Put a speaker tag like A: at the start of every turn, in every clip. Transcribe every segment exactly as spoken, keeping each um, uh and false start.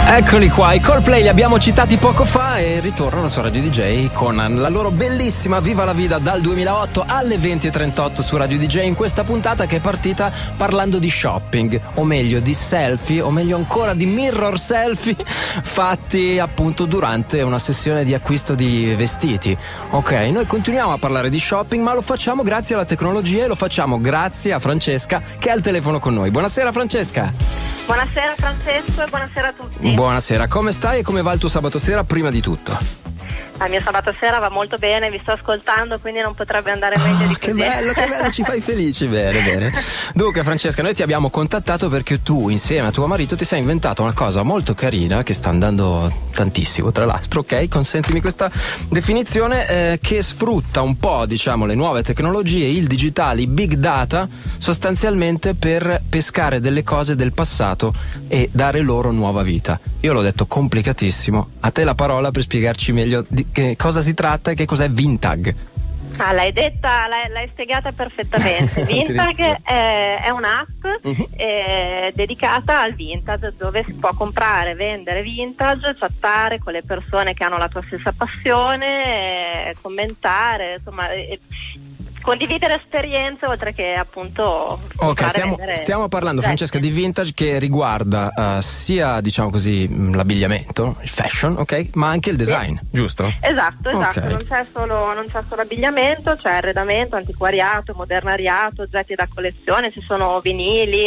A: Eccoli qua, i Coldplay li abbiamo citati poco fa e ritornano su Radio D J con la loro bellissima Viva la Vida dal duemilaotto alle venti e trentotto su Radio D J, in questa puntata che è partita parlando di shopping, o meglio di selfie, o meglio ancora di mirror selfie fatti appunto durante una sessione di acquisto di vestiti. Ok, noi continuiamo a parlare di shopping, ma lo facciamo grazie alla tecnologia e lo facciamo grazie a Francesca che è al telefono con noi. Buonasera Francesca.
B: Buonasera Francesco e buonasera a tutti.
A: Buonasera, come stai e come va il tuo sabato sera prima di tutto?
B: Il mio sabato sera va molto bene, vi sto ascoltando, quindi non potrebbe andare meglio
A: oh,
B: di
A: che
B: così.
A: Che bello, che bello, ci fai felici, bene, bene. Dunque Francesca, noi ti abbiamo contattato perché tu insieme a tuo marito ti sei inventato una cosa molto carina che sta andando tantissimo, tra l'altro, ok? Consentimi questa definizione, eh, che sfrutta un po', diciamo, le nuove tecnologie, il digitale, i big data, sostanzialmente per pescare delle cose del passato e dare loro nuova vita. Io l'ho detto complicatissimo, a te la parola per spiegarci meglio di che cosa si tratta e che cos'è Vintag.
B: Ah, l'hai detta, l'hai, l'hai spiegata perfettamente. Vintag è, è un'app uh-huh. eh, dedicata al vintage, dove si può comprare, vendere vintage, chattare con le persone che hanno la tua stessa passione, eh, commentare, insomma, eh, condividere esperienze oltre che appunto.
A: Ok, stiamo, stiamo parlando Francesca di vintage che riguarda uh, sia, diciamo così, l'abbigliamento, il fashion, ok, ma anche il design, sì. Giusto?
B: Esatto, esatto,
A: okay.
B: non c'è solo non c'è solo abbigliamento, c'è arredamento, antiquariato, modernariato, oggetti da collezione, ci sono vinili,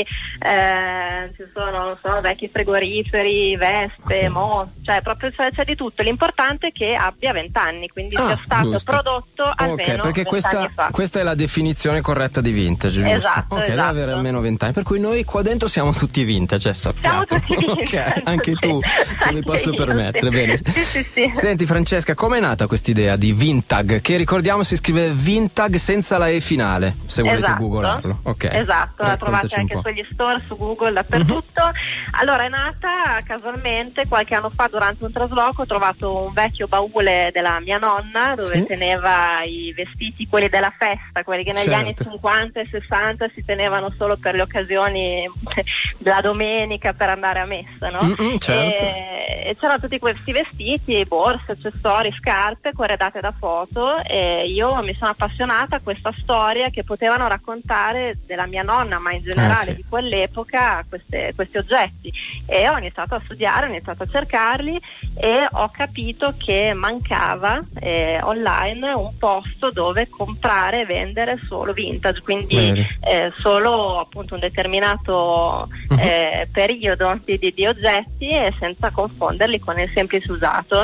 B: eh, ci sono, non so, vecchi frigoriferi, vespe, okay. mo, cioè proprio c'è, c'è di tutto. L'importante è che abbia vent'anni, quindi ah, sia stato
A: giusto.
B: prodotto almeno
A: ok, perché questa,
B: fa.
A: questa è la definizione corretta di vintage, giusto?
B: Esatto,
A: ok,
B: esatto.
A: deve avere almeno vent'anni, per cui noi qua dentro siamo tutti vintage,
B: siamo tutti vintage.
A: Ok, anche tu, se mi posso
B: io,
A: permettere,
B: sì.
A: bene.
B: Sì, sì, sì.
A: Senti Francesca, com'è nata questa idea di Vintag, che ricordiamo si scrive Vintag senza la E finale, se volete
B: esatto.
A: googlarlo. Ok.
B: Esatto, la trovate anche sugli store, su Google, dappertutto. Uh-huh. Allora è nata casualmente qualche anno fa durante un trasloco, ho trovato un vecchio baule della mia nonna dove sì. teneva i vestiti, quelli della festa, quelli che negli
A: certo.
B: anni cinquanta e sessanta si tenevano solo per le occasioni della domenica per andare a messa, no?
A: Mm-hmm, certo.
B: E, e c'erano tutti questi vestiti, borse, accessori, scarpe corredate da foto, e io mi sono appassionata a questa storia che potevano raccontare della mia nonna, ma in generale
A: eh, sì.
B: di quell'epoca, queste, questi oggetti. E ho iniziato a studiare, ho iniziato a cercarli e ho capito che mancava eh, online un posto dove comprare e vendere solo vintage, quindi eh, solo appunto un determinato eh, uh-huh. periodo di, di, di oggetti e senza confonderli con il semplice usato.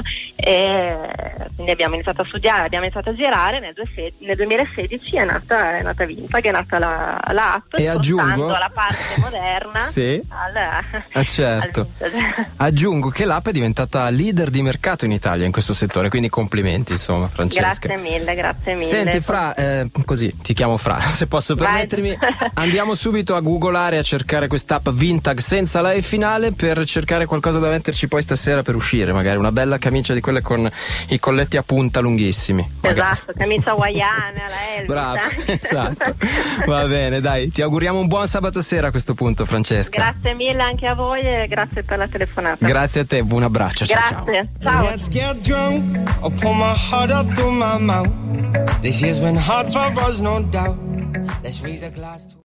B: E quindi abbiamo iniziato a studiare, abbiamo iniziato a girare, nel, nel duemilasedici è nata, è nata Vintag, è nata la, la app,
A: e aggiungo
B: la parte moderna
A: sì.
B: al,
A: Ah, certo. Aggiungo che l'app è diventata leader di mercato in Italia in questo settore, quindi complimenti insomma Francesca.
B: Grazie mille, grazie mille.
A: Senti Fra, eh, così ti chiamo Fra, se posso permettermi, andiamo subito a googolare, a cercare quest'app Vintag senza la E finale per cercare qualcosa da metterci poi stasera per uscire, magari una bella camicia di quelle con i colletti a punta lunghissimi. Magari.
B: Esatto, camicia hawaiana, la Elvis.
A: Bravo, esatto. Va bene, dai, ti auguriamo un buon sabato sera a questo punto Francesca.
B: Grazie mille anche a voi e grazie per la telefonata.
A: Grazie a te, buon abbraccio.
B: Grazie, ciao.
C: Let's get drunk. I'll pull my heart up through my mouth. This year's been hard for us, no doubt. Let's raise a glass to